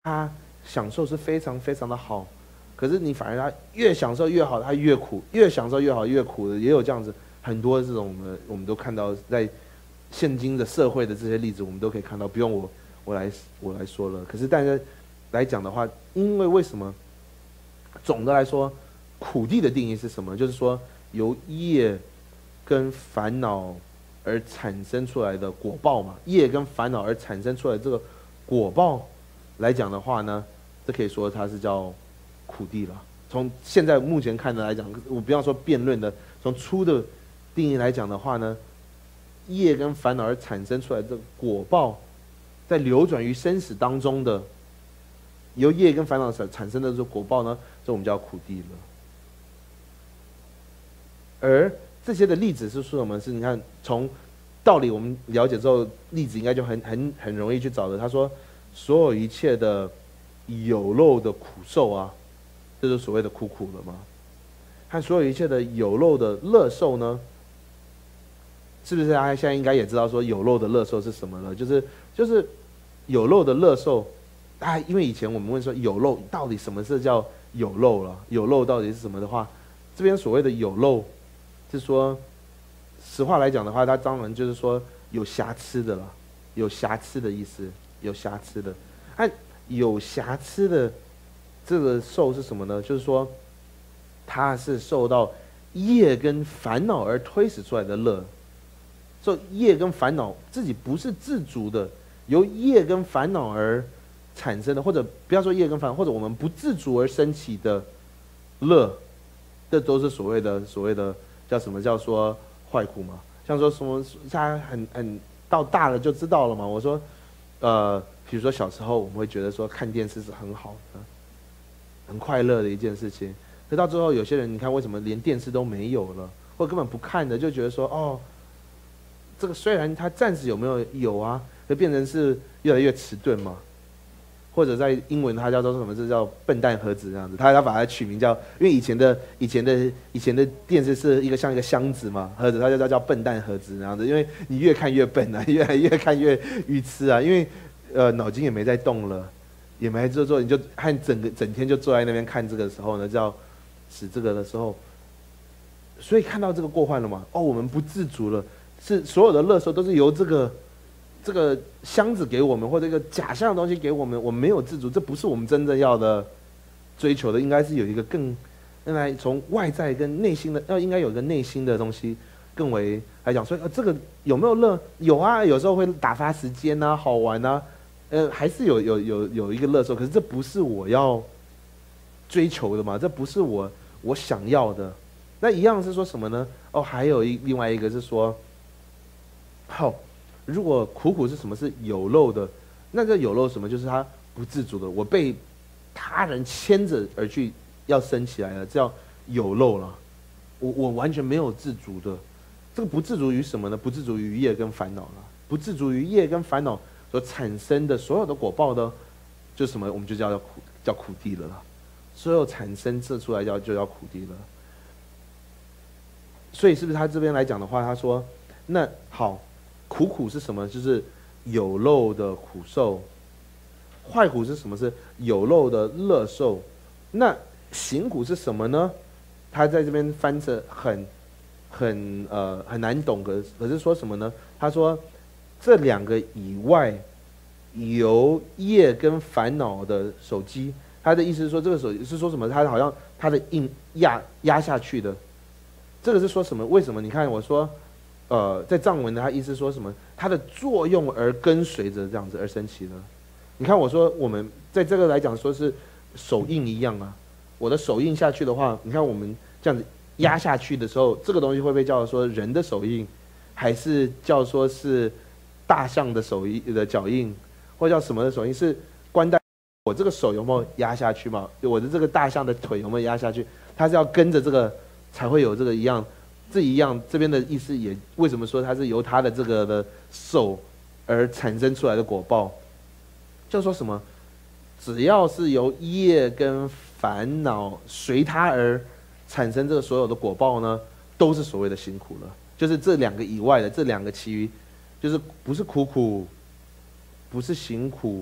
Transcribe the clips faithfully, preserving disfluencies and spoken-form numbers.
他享受是非常非常的好，可是你反而他越享受越好，他越苦；越享受越好，越苦的，也有这样子很多这种的，我们都看到在现今的社会的这些例子，我们都可以看到，不用我我来我来说了。可是大家来讲的话，因为为什么？总的来说，苦地的定义是什么？就是说由业跟烦恼而产生出来的果报嘛，业跟烦恼而产生出来的这个果报来讲的话呢，这可以说它是叫苦地了。从现在目前看的来讲，我不要说辩论的，从粗的定义来讲的话呢，业跟烦恼而产生出来的这个果报，在流转于生死当中的，由业跟烦恼产产生的这个果报呢，这我们叫苦地了。而这些的例子是说什么？是你看从道理我们了解之后，例子应该就很很很容易去找的。他说，所有一切的有漏的苦受啊，这就是所谓的苦苦了吗？和所有一切的有漏的乐受呢，是不是大家现在应该也知道说有漏的乐受是什么了？就是就是有漏的乐受，大家因为以前我们问说有漏到底什么是叫有漏了？有漏到底是什么的话，这边所谓的有漏，是说实话来讲的话，它当然就是说有瑕疵的了，有瑕疵的意思，有瑕疵的。按有瑕疵的这个受是什么呢？就是说，它是受到业跟烦恼而推使出来的乐。所以业跟烦恼自己不是自主的，由业跟烦恼而产生的，或者不要说业跟烦恼，或者我们不自主而升起的乐，这都是所谓的所谓的叫什么叫说坏苦嘛。像说什么，他很很到大了就知道了嘛。我说，呃，比如说小时候我们会觉得说看电视是很好的，很快乐的一件事情。可到最后，有些人你看为什么连电视都没有了，或根本不看的，就觉得说哦，这个虽然它暂时有没有有啊，就变成是越来越迟钝嘛。或者在英文它叫做什么？这叫笨蛋盒子这样子。他他把它取名叫，因为以前的以前的以前的电视是一个像一个箱子嘛，盒子，它就叫叫笨蛋盒子这样子。因为你越看越笨啊，越来越看越愚痴啊，因为呃脑筋也没在动了，也没在做，你就和整个整天就坐在那边看这个的时候呢，叫使这个的时候，所以看到这个过患了嘛？哦，我们不自主了，是所有的乐受都是由这个。这个箱子给我们，或者一个假象的东西给我们，我们没有自主，这不是我们真正要的追求的，应该是有一个更，原来从外在跟内心的，要应该有一个内心的东西更为来讲。所以，呃，这个有没有乐？有啊，有时候会打发时间啊，好玩啊，呃，还是有有有有一个乐受，可是这不是我要追求的嘛，这不是我我想要的。那一样是说什么呢？哦，还有一另外一个是说，好。如果苦苦是什么是有漏的，那个有漏什么就是它不自主的，我被他人牵着而去要升起来了，这叫有漏了。我我完全没有自主的，这个不自主于什么呢？不自主于业跟烦恼了，不自主于业跟烦恼所产生的所有的果报的，就什么我们就叫叫苦叫苦地了啦。所有产生这出来叫就叫苦地了。所以是不是他这边来讲的话，他说那好。苦苦是什么？就是有漏的苦受。坏苦是什么？是有漏的乐受。那行苦是什么呢？他在这边翻着很很呃很难懂，可可是说什么呢？他说这两个以外，由业跟烦恼的手机，他的意思是说这个手是说什么？他好像他的硬压压下去的。这个是说什么？为什么？你看我说。呃，在藏文的他意思说什么？它的作用而跟随着这样子而升起的。你看我说我们在这个来讲说是手印一样啊，我的手印下去的话，你看我们这样子压下去的时候，这个东西会不会叫说人的手印，还是叫说是大象的手印的脚印，或叫什么的手印？是关带我这个手有没有压下去嘛？我的这个大象的腿有没有压下去？它是要跟着这个才会有这个一样。这一样，这边的意思也为什么说它是由它的这个的受而产生出来的果报？就说什么，只要是由业跟烦恼随它而产生这个所有的果报呢，都是所谓的辛苦了。就是这两个以外的这两个其余，就是不是苦苦，不是行苦，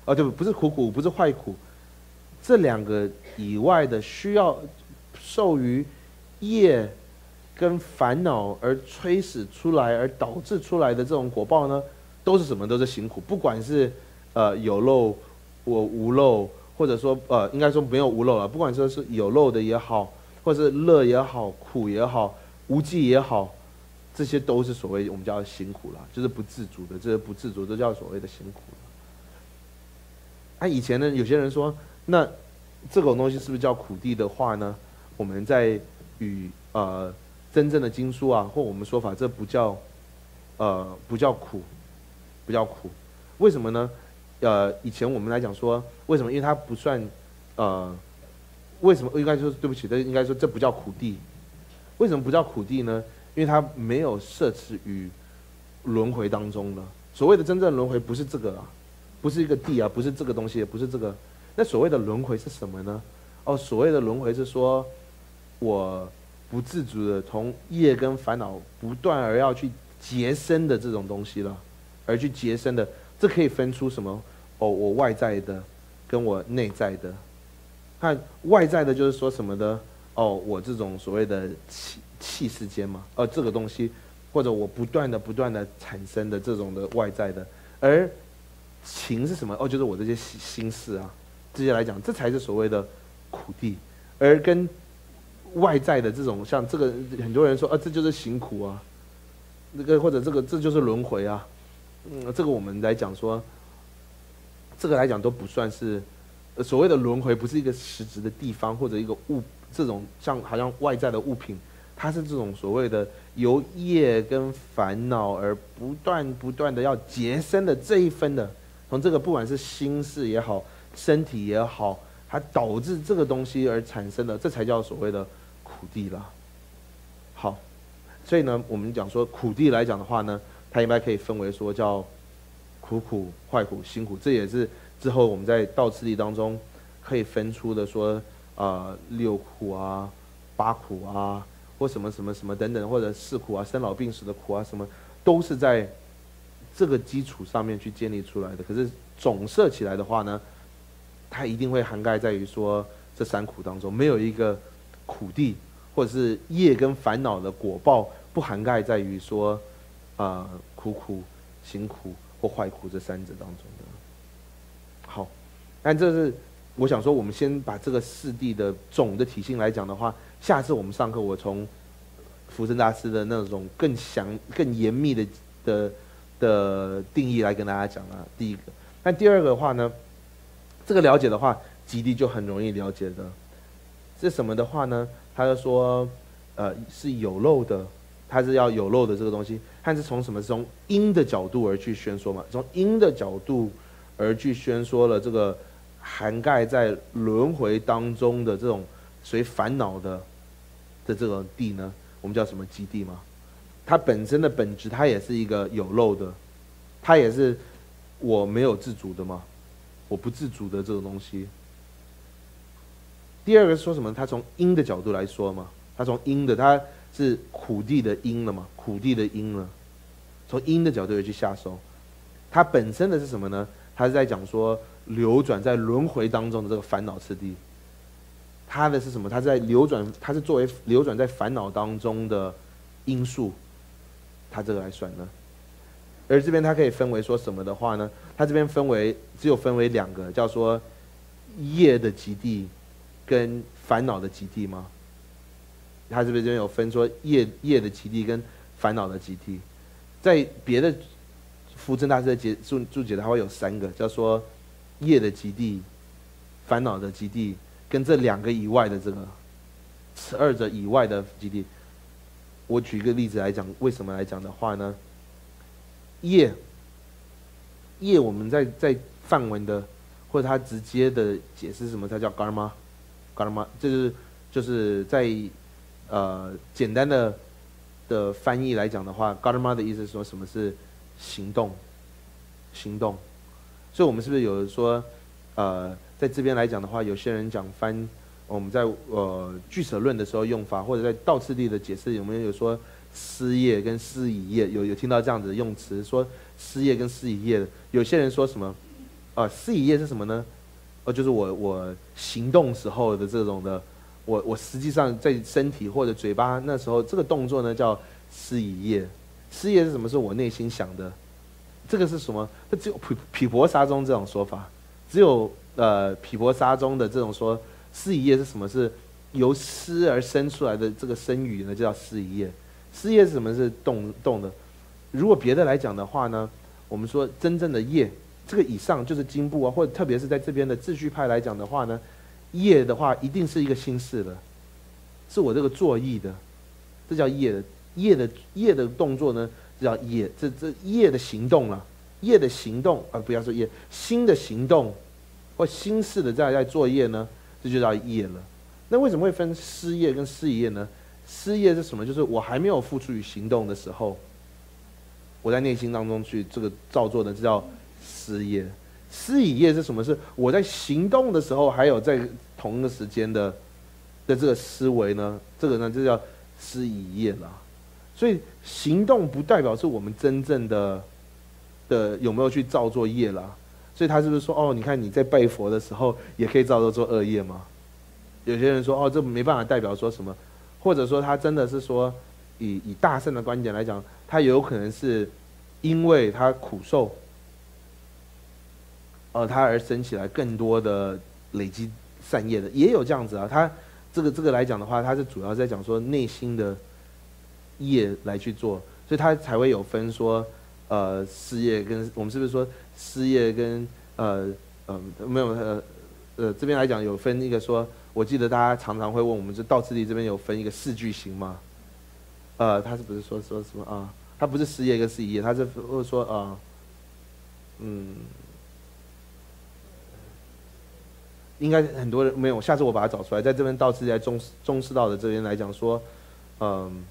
哦，对，不是苦苦，不是坏苦，这两个以外的需要受于业跟烦恼而催使出来，而导致出来的这种果报呢，都是什么？都是行苦，不管是呃有漏或无漏，或者说呃应该说没有无漏了，不管说是有漏的也好，或者是乐也好，苦也好，无记也好，这些都是所谓我们叫行苦了，就是不自主的，这些不自主都叫所谓的行苦了。啊，以前呢，有些人说，那这种东西是不是叫苦地的话呢？我们在与呃真正的经书啊，或我们说法，这不叫呃不叫苦，不叫苦，为什么呢？呃，以前我们来讲说，为什么？因为它不算呃，为什么应该说对不起，这应该说这不叫苦地。为什么不叫苦地呢？因为它没有摄持于轮回当中的。所谓的真正轮回不是这个啊，不是一个地啊，不是这个东西，不是这个。那所谓的轮回是什么呢？哦，所谓的轮回是说，我不自主的从业跟烦恼不断而要去结生的这种东西了，而去结生的，这可以分出什么？哦，我外在的，跟我内在的。看外在的就是说什么的？哦，我这种所谓的气气世间嘛，呃，这个东西，或者我不断的不断的产生的这种的外在的，而情是什么？哦，就是我这些心心事啊，这些来讲，这才是所谓的苦地。而跟外在的这种，像这个很多人说啊，这就是行苦啊，那个或者这个这就是轮回啊，嗯，这个我们来讲说，这个来讲都不算是。所谓的轮回不是一个实质的地方或者一个物，这种像好像外在的物品，它是这种所谓的由业跟烦恼而不断不断的要结生的这一分的，从这个不管是心事也好，身体也好，它导致这个东西而产生的，这才叫所谓的苦地啦。好，所以呢，我们讲说苦地来讲的话呢，它应该可以分为说叫苦苦、坏苦、辛苦，这也是。之后我们在道次第当中可以分出的说，呃，六苦啊、八苦啊，或什么什么什么等等，或者四苦啊、生老病死的苦啊，什么都是在这个基础上面去建立出来的。可是总摄起来的话呢，它一定会涵盖在于说这三苦当中，没有一个苦地或者是业跟烦恼的果报不涵盖在于说，呃，苦苦、辛苦或坏苦这三者当中的。好，但这是我想说，我们先把这个四谛的总的体性来讲的话，下次我们上课我从福生大师的那种更详、更严密的的的定义来跟大家讲啊。第一个，但第二个的话呢，这个了解的话，极地就很容易了解的。是什么的话呢？他就说，呃，是有漏的，他是要有漏的这个东西，看是从什么？是从因的角度而去宣说嘛，从因的角度。而去宣说了这个涵盖在轮回当中的这种随烦恼的的这种地呢，我们叫什么基地嘛？它本身的本质，它也是一个有漏的，它也是我没有自主的嘛，我不自主的这种东西。第二个说什么？它从因的角度来说嘛，它从因的，它是苦地的因了嘛，苦地的因了，从因的角度去下手，它本身的是什么呢？他是在讲说流转在轮回当中的这个烦恼次第，他的是什么？他在流转，他是作为流转在烦恼当中的因素，他这个来算呢。而这边它可以分为说什么的话呢？它这边分为只有分为两个，叫做业的极地跟烦恼的极地吗？他这边有分说业业的极地跟烦恼的极地，在别的。福真大师的解注注解的，它会有三个，叫说业的极地、烦恼的极地，跟这两个以外的这个此二者以外的极地。我举一个例子来讲，为什么来讲的话呢？业业我们在在梵文的或者它直接的解释什么？它叫 karma，karma 就是就是在呃简单的的翻译来讲的话 ，karma 的意思是说什么是？行动，行动，所以我们是不是有说，呃，在这边来讲的话，有些人讲翻，我们在呃俱舍论的时候用法，或者在道次第的解释，有没有说思业跟思已业？有有听到这样子的用词，说思业跟思已业的，有些人说什么？ 呃，思以业是什么呢？呃，就是我我行动时候的这种的，我我实际上在身体或者嘴巴那时候这个动作呢叫思以业。思业是什么？是我内心想的。这个是什么？这只有毗毗婆沙宗这种说法，只有呃毗婆沙宗的这种说思以业是什么？是由思而生出来的这个生语呢，就叫思以业。思业是什么？是动动的。如果别的来讲的话呢，我们说真正的业，这个以上就是经部啊，或者特别是在这边的秩序派来讲的话呢，业的话一定是一个心事的，是我这个作意的，这叫业的。业的业的动作呢，这叫业，这这业的行动了，业的行动啊，不要说业，心的行动或心事的在在作业呢，这就叫业了。那为什么会分思业跟思以业呢？思业是什么？就是我还没有付诸于行动的时候，我在内心当中去这个造作的，这叫思业。思以业是什么？是我在行动的时候，还有在同一个时间的的这个思维呢，这个呢就叫思以业了。所以行动不代表是我们真正的的有没有去造作业啦。所以他是不是说哦，你看你在拜佛的时候也可以造作做恶业吗？有些人说哦，这没办法代表说什么，或者说他真的是说以以大圣的观点来讲，他有可能是因为他苦受，呃，他而生起来更多的累积善业的，也有这样子啊。他这个这个来讲的话，他是主要在讲说内心的业来去做，所以他才会有分说，呃，事业跟我们是不是说事业跟呃呃没有呃呃这边来讲有分一个说，我记得大家常常会问我们，就道次第这边有分一个四句行吗？呃，他是不是说说什么啊？他不是事业跟事业，他是或者说啊、呃，嗯，应该很多人没有，下次我把它找出来，在这边道次第在中中师道的这边来讲说，嗯。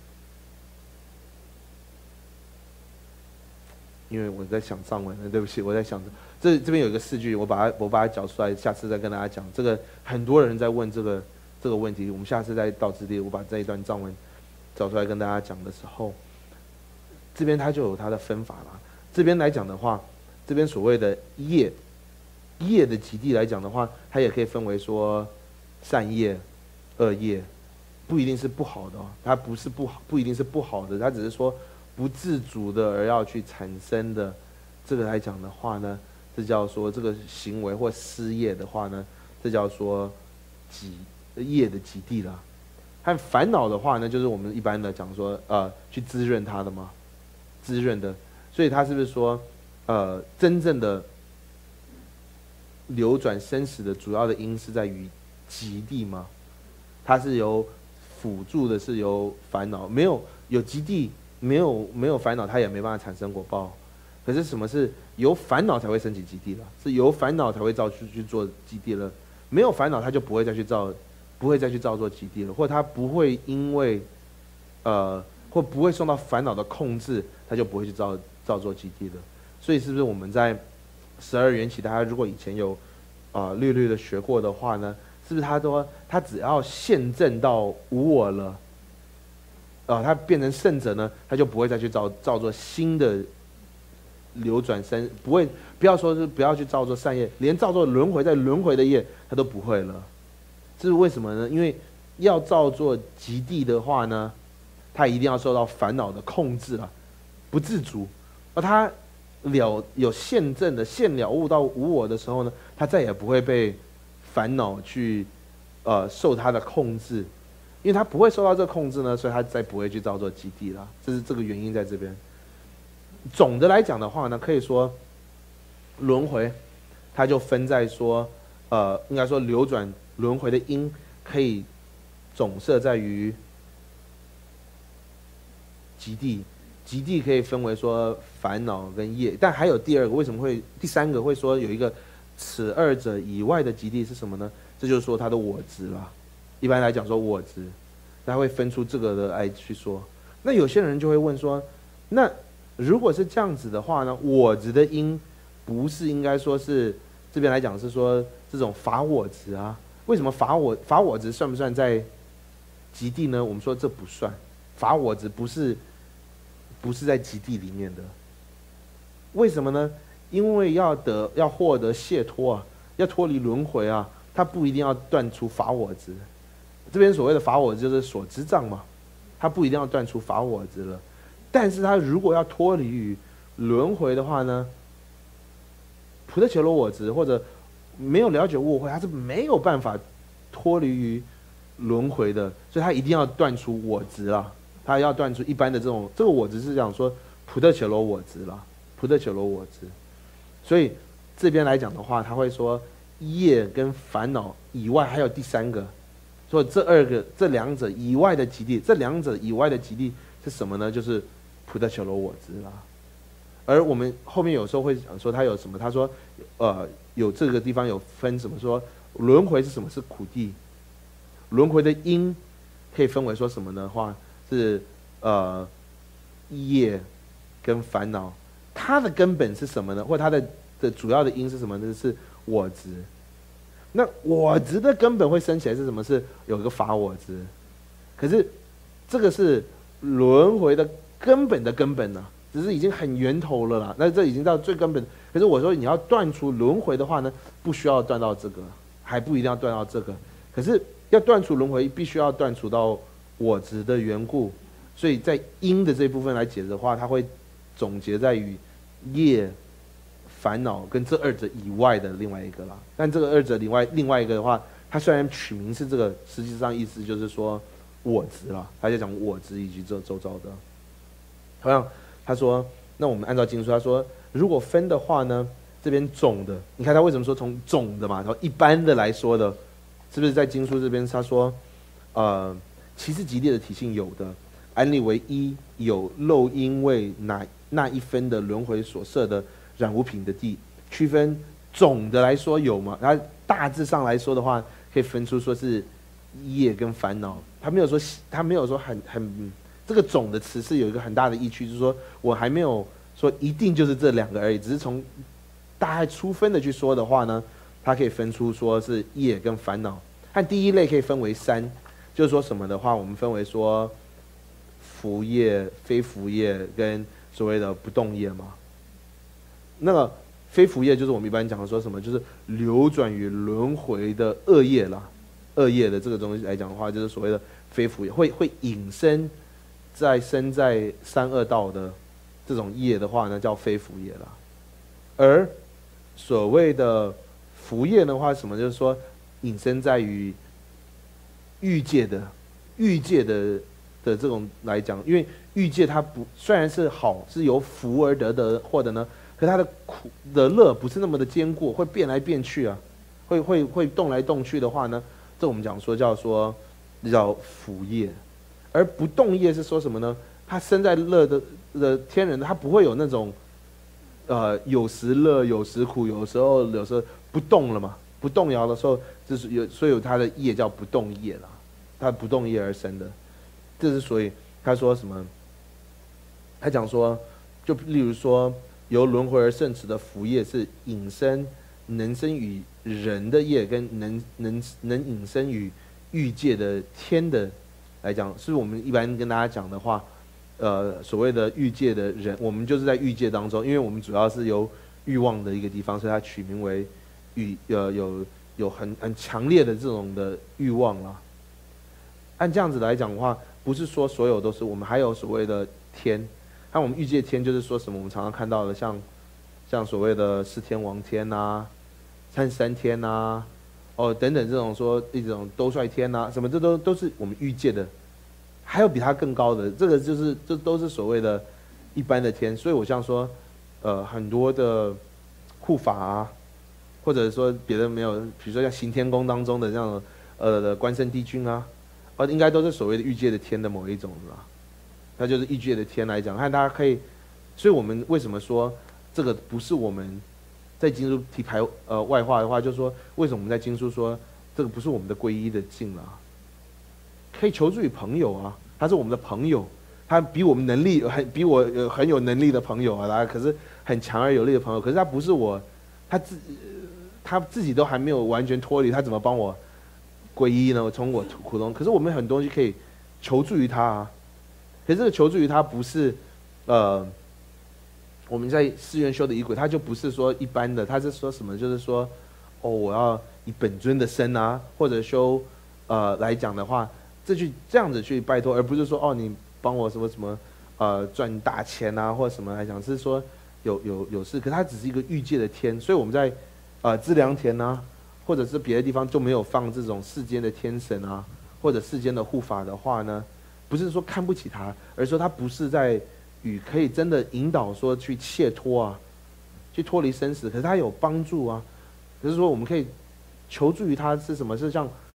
因为我在想藏文，对不起，我在想这这边有一个四句，我把它我把它找出来，下次再跟大家讲。这个很多人在问这个这个问题，我们下次再到之地，我把这一段藏文找出来跟大家讲的时候，这边它就有它的分法了。这边来讲的话，这边所谓的业业的极地来讲的话，它也可以分为说善业、恶业，不一定是不好的哦，它不是不好，不一定是不好的，它只是说。不自主的而要去产生的，这个来讲的话呢，这叫说这个行为或思业的话呢，这叫说极业的极地了。和烦恼的话呢，就是我们一般的讲说，呃，去滋润它的嘛，滋润的。所以他是不是说，呃，真正的流转生死的主要的因是在于极地吗？它是由辅助的，是由烦恼，没有有极地。没有没有烦恼，它也没办法产生果报。可是什么是由烦恼才会升起极地了？是由烦恼才会造去去做极地了。没有烦恼，它就不会再去造，不会再去造作极地了，或它不会因为，呃，或不会受到烦恼的控制，它就不会去造造作极地了。所以是不是我们在十二缘起，大家如果以前有啊、呃、略略的学过的话呢，是不是他说他只要现证到无我了？啊、呃，他变成圣者呢，他就不会再去造造作新的流转生，不会不要说是不要去造作善业，连造作轮回在轮回的业他都不会了。这是为什么呢？因为要造作极地的话呢，他一定要受到烦恼的控制了，不自主。而他了有现证的现了悟到无我的时候呢，他再也不会被烦恼去呃受他的控制。因为他不会受到这个控制呢，所以他再不会去造作极地了，这是这个原因在这边。总的来讲的话呢，可以说轮回，它就分在说，呃，应该说流转轮回的因可以总摄在于极地，极地可以分为说烦恼跟业，但还有第二个，为什么会第三个会说有一个此二者以外的极地是什么呢？这就是说它的我执啦。一般来讲说我执，他会分出这个的来去说。那有些人就会问说，那如果是这样子的话呢，我执的因不是应该说是这边来讲是说这种法我执啊？为什么法我法我执算不算在极地呢？我们说这不算，法我执不是不是在极地里面的。为什么呢？ 因为要得要获得解脱啊，要脱离轮回啊，他不一定要断除法我执。这边所谓的法我执就是所知障嘛，他不一定要断除法我执了。但是他如果要脱离于轮回的话呢，菩提伽罗我执或者没有了解悟慧，他是没有办法脱离于轮回的，所以他一定要断除我执啦，他要断除一般的这种这个我执是讲说菩提伽罗我执啦，菩提伽罗我执。所以这边来讲的话，他会说业跟烦恼以外还有第三个，所以这二个这两者以外的极地，这两者以外的极地是什么呢？就是菩提伽罗我执啦。而我们后面有时候会讲说他有什么，他说呃有这个地方有分什么，说轮回是什么？是苦地。轮回的因可以分为说什么的话是呃业跟烦恼，它的根本是什么呢？或它的的主要的因是什么呢？是我执。那我执的根本会生起来是什么？是有一个法我执。可是这个是轮回的根本的根本呢、啊，只是已经很源头了啦。那这已经到最根本。可是我说你要断除轮回的话呢，不需要断到这个，还不一定要断到这个。可是要断除轮回，必须要断除到我执的缘故。所以在因的这部分来解释的话，它会总结在于业、烦恼跟这二者以外的另外一个啦。但这个二者另外另外一个的话，它虽然取名是这个，实际上意思就是说我执啦，他就讲我执以及这周遭的。同样，他说，那我们按照经书，他说如果分的话呢，这边总的，你看他为什么说从总的嘛，然后一般的来说的，是不是在经书这边他说，呃，其实极地的体性有的，安立为一，有漏因为哪那一分的轮回所设的染无品的地，区分总的来说有吗？它大致上来说的话，可以分出说是业跟烦恼。他没有说，他没有说很很这个总的词是有一个很大的意趣，就是说我还没有说一定就是这两个而已，只是从大概粗分的去说的话呢，它可以分出说是业跟烦恼。和第一类可以分为三，就是说什么的话，我们分为说福业、非福业跟所谓的不动业嘛。那个非福业就是我们一般讲的说什么，就是流转于轮回的恶业啦，恶业的这个东西来讲的话，就是所谓的非福业，会会引申在身在三恶道的这种业的话呢，叫非福业啦。而所谓的福业的话，什么就是说引申在于欲界的欲界的的这种来讲，因为欲界它不虽然是好，是由福而得的获得呢，可它的苦的乐不是那么的坚固，会变来变去啊，会会会动来动去的话呢，这我们讲说叫说叫福业。而不动业是说什么呢？他身在乐的的天人，他不会有那种呃有时乐有时苦，有时候有时候不动了嘛，不动摇的时候，就是有所以有他的业叫不动业啦，他不动业而生的。这是所以他说什么？他讲说，就例如说由轮回而生持的福业是引申能生于人的业，跟能能能引申于欲界的天的来讲，是我们一般跟大家讲的话，呃，所谓的欲界的人，我们就是在欲界当中，因为我们主要是由欲望的一个地方，所以它取名为欲，呃，有有很很强烈的这种的欲望啦。按这样子来讲的话，不是说所有都是我们，还有所谓的天，像我们欲界天就是说什么，我们常常看到的像像所谓的四天王天啊、三三天啊。哦，等等，这种说一种兜率天啊，什么这都都是我们欲界的，还有比它更高的，这个就是这都是所谓的一般的天。所以我像说，呃，很多的护法啊，或者说别的没有，比如说像行天宫当中的这样呃的关圣帝君啊，呃，应该都是所谓的欲界的天的某一种啦。它就是欲界的天来讲，看大家可以，所以我们为什么说这个不是我们？在经书提排呃外化的话，就是说为什么我们在经书说这个不是我们的皈依的境啊？可以求助于朋友啊，他是我们的朋友，他比我们能力很比我有很有能力的朋友啊，可是很强而有力的朋友，可是他不是我，他自他自己都还没有完全脱离，他怎么帮我皈依呢？从我苦中，可是我们很多东西可以求助于他啊，可是这个求助于他不是呃。 我们在寺院修的仪轨，它就不是说一般的，它是说什么？就是说，哦，我要以本尊的身啊，或者修，呃来讲的话，这去这样子去拜托，而不是说哦你帮我什么什么，呃赚大钱啊或者什么来讲，是说有有有事，可是它只是一个欲界的天，所以我们在，呃资粮田啊，或者是别的地方就没有放这种世间的天神啊，或者世间的护法的话呢，不是说看不起他，而是说他不是在。与可以真的引导说去切脱啊，去脱离生死，可是他有帮助啊。可是说我们可以求助于他是什么？是像